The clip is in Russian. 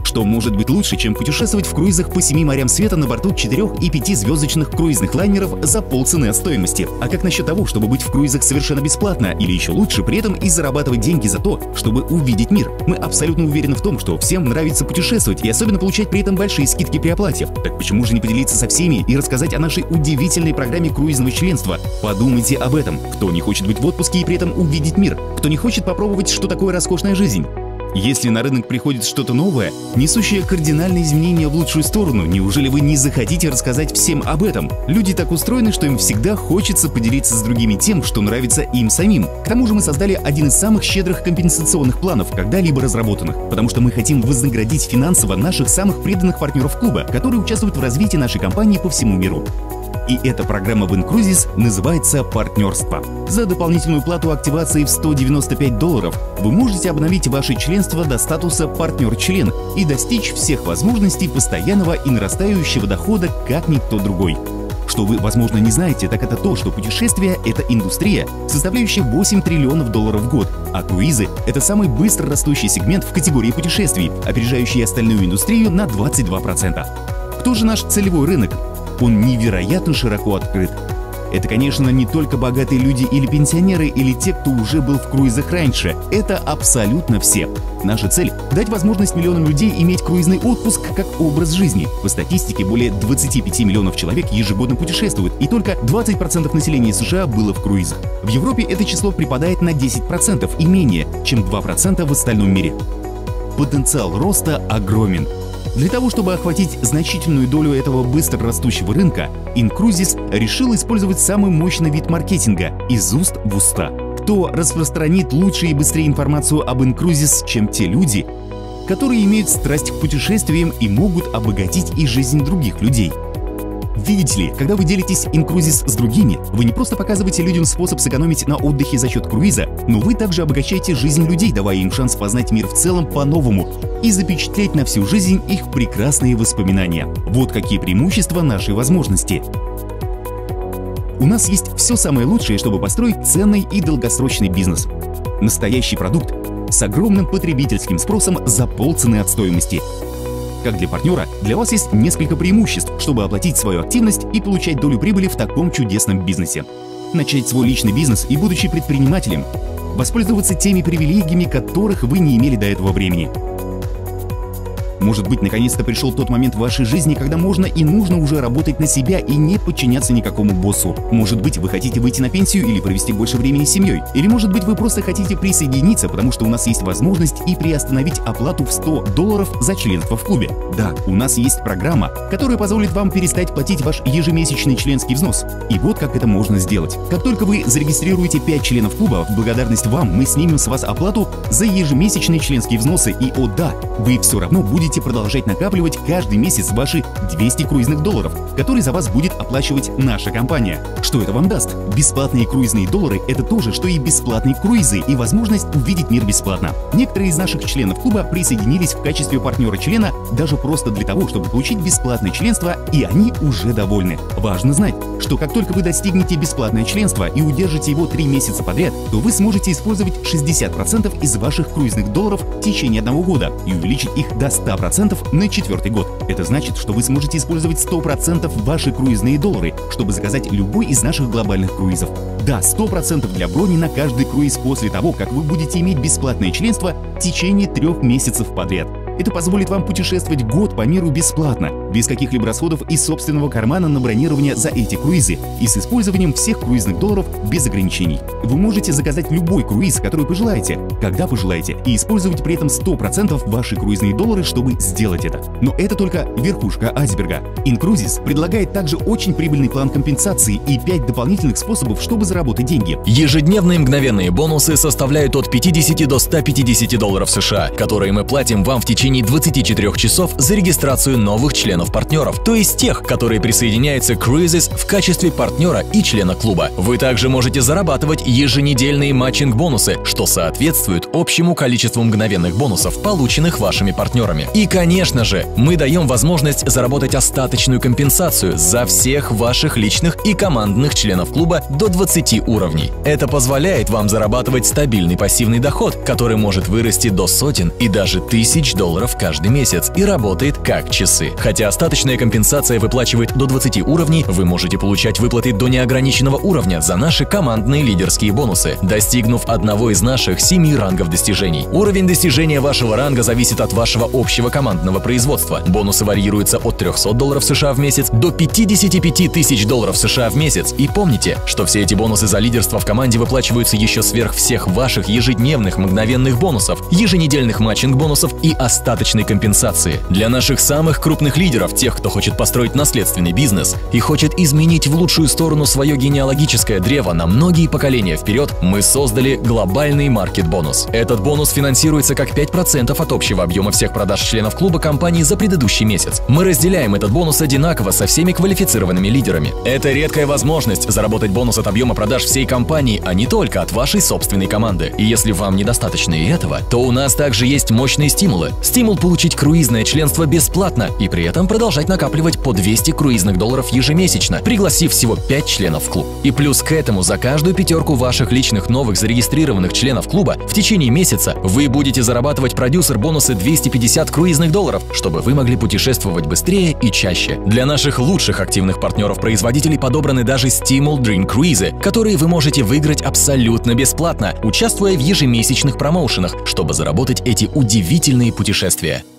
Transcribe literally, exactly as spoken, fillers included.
Что может быть лучше, чем путешествовать в круизах по семи морям света на борту четырех- и пятизвездочных круизных лайнеров за полцены от стоимости? А как насчет того, чтобы быть в круизах совершенно бесплатно, или еще лучше при этом и зарабатывать деньги за то, чтобы увидеть мир? Мы абсолютно уверены в том, что всем нравится путешествовать и особенно получать при этом большие скидки при оплате. Так почему же не поделиться со всеми и рассказать о нашей удивительной программе круизного членства? Подумайте об этом. Кто не хочет быть в отпуске и при этом увидеть мир? Кто не хочет попробовать, что такое роскошная жизнь? Если на рынок приходит что-то новое, несущее кардинальные изменения в лучшую сторону, неужели вы не захотите рассказать всем об этом? Люди так устроены, что им всегда хочется поделиться с другими тем, что нравится им самим. К тому же мы создали один из самых щедрых компенсационных планов, когда-либо разработанных, потому что мы хотим вознаградить финансово наших самых преданных партнеров клуба, которые участвуют в развитии нашей компании по всему миру. И эта программа в Incruises называется «Партнерство». За дополнительную плату активации в сто девяносто пять долларов вы можете обновить ваше членство до статуса «Партнер-член» и достичь всех возможностей постоянного и нарастающего дохода, как никто другой. Что вы, возможно, не знаете, так это то, что путешествия — это индустрия, составляющая восемь триллионов долларов в год, а круизы — это самый быстро растущий сегмент в категории путешествий, опережающий остальную индустрию на двадцать два процента. Кто же наш целевой рынок? Он невероятно широко открыт. Это, конечно, не только богатые люди или пенсионеры, или те, кто уже был в круизах раньше. Это абсолютно все. Наша цель – дать возможность миллионам людей иметь круизный отпуск как образ жизни. По статистике, более двадцати пяти миллионов человек ежегодно путешествуют, и только двадцать процентов населения США было в круизах. В Европе это число припадает на десять процентов и менее, чем два процента в остальном мире. Потенциал роста огромен. Для того, чтобы охватить значительную долю этого быстро растущего рынка, Incruises решил использовать самый мощный вид маркетинга – из уст в уста. Кто распространит лучше и быстрее информацию об Incruises, чем те люди, которые имеют страсть к путешествиям и могут обогатить и жизнь других людей? Видите ли, когда вы делитесь Incruises с другими, вы не просто показываете людям способ сэкономить на отдыхе за счет круиза, но вы также обогащаете жизнь людей, давая им шанс познать мир в целом по-новому и запечатлеть на всю жизнь их прекрасные воспоминания. Вот какие преимущества нашей возможности. У нас есть все самое лучшее, чтобы построить ценный и долгосрочный бизнес. Настоящий продукт с огромным потребительским спросом за полцены от стоимости. Как для партнера, для вас есть несколько преимуществ, чтобы оплатить свою активность и получать долю прибыли в таком чудесном бизнесе. Начать свой личный бизнес и, будучи предпринимателем, воспользоваться теми привилегиями, которых вы не имели до этого времени. Может быть, наконец-то пришел тот момент в вашей жизни, когда можно и нужно уже работать на себя и не подчиняться никакому боссу. Может быть, вы хотите выйти на пенсию или провести больше времени с семьей. Или, может быть, вы просто хотите присоединиться, потому что у нас есть возможность и приостановить оплату в сто долларов за членство в клубе. Да, у нас есть программа, которая позволит вам перестать платить ваш ежемесячный членский взнос. И вот как это можно сделать. Как только вы зарегистрируете пять членов клуба, в благодарность вам мы снимем с вас оплату за ежемесячные членские взносы. И, о да, вы все равно будете продолжать накапливать каждый месяц ваши двести круизных долларов, которые за вас будет оплачивать наша компания. Что это вам даст? Бесплатные круизные доллары – это то же, что и бесплатные круизы и возможность увидеть мир бесплатно. Некоторые из наших членов клуба присоединились в качестве партнера-члена даже просто для того, чтобы получить бесплатное членство, и они уже довольны. Важно знать, что как только вы достигнете бесплатное членство и удержите его три месяца подряд, то вы сможете использовать шестьдесят процентов из ваших круизных долларов в течение одного года и увеличить их до ста процентов на четвертый год. Это значит, что вы сможете использовать сто процентов ваши круизные доллары, чтобы заказать любой из наших глобальных круизов. Да, сто процентов для брони на каждый круиз после того, как вы будете иметь бесплатное членство в течение трех месяцев подряд. Это позволит вам путешествовать год по миру бесплатно, без каких-либо расходов из собственного кармана на бронирование за эти круизы и с использованием всех круизных долларов без ограничений. Вы можете заказать любой круиз, который пожелаете, когда пожелаете, и использовать при этом сто процентов ваши круизные доллары, чтобы сделать это. Но это только верхушка айсберга. Incruises предлагает также очень прибыльный план компенсации и пять дополнительных способов, чтобы заработать деньги. Ежедневные мгновенные бонусы составляют от пятидесяти до ста пятидесяти долларов США, которые мы платим вам в течение В течение двадцати четырёх часов за регистрацию новых членов-партнеров, то есть тех, которые присоединяются к Cruises в качестве партнера и члена клуба. Вы также можете зарабатывать еженедельные матчинг-бонусы, что соответствует общему количеству мгновенных бонусов, полученных вашими партнерами. И, конечно же, мы даем возможность заработать остаточную компенсацию за всех ваших личных и командных членов клуба до двадцати уровней. Это позволяет вам зарабатывать стабильный пассивный доход, который может вырасти до сотен и даже тысяч долларов долларов каждый месяц и работает как часы. Хотя остаточная компенсация выплачивает до двадцати уровней, вы можете получать выплаты до неограниченного уровня за наши командные лидерские бонусы, достигнув одного из наших семи рангов достижений. Уровень достижения вашего ранга зависит от вашего общего командного производства. Бонусы варьируются от трёхсот долларов США в месяц до пятидесяти пяти тысяч долларов США в месяц. И помните, что все эти бонусы за лидерство в команде выплачиваются еще сверх всех ваших ежедневных мгновенных бонусов, еженедельных матчинг-бонусов и остаточной компенсации. Для наших самых крупных лидеров, тех, кто хочет построить наследственный бизнес и хочет изменить в лучшую сторону свое генеалогическое древо на многие поколения вперед, мы создали глобальный маркет-бонус. Этот бонус финансируется как пять процентов от общего объема всех продаж членов клуба компании за предыдущий месяц. Мы разделяем этот бонус одинаково со всеми квалифицированными лидерами. Это редкая возможность заработать бонус от объема продаж всей компании, а не только от вашей собственной команды. И если вам недостаточно и этого, то у нас также есть мощные стимулы. Стимул получить круизное членство бесплатно и при этом продолжать накапливать по двести круизных долларов ежемесячно, пригласив всего пять членов в клуб. И плюс к этому за каждую пятерку ваших личных новых зарегистрированных членов клуба в течение месяца вы будете зарабатывать продюсер-бонусы двести пятьдесят круизных долларов, чтобы вы могли путешествовать быстрее и чаще. Для наших лучших активных партнеров-производителей подобраны даже Stimul Dream круизы, которые вы можете выиграть абсолютно бесплатно, участвуя в ежемесячных промоушенах, чтобы заработать эти удивительные путешествия.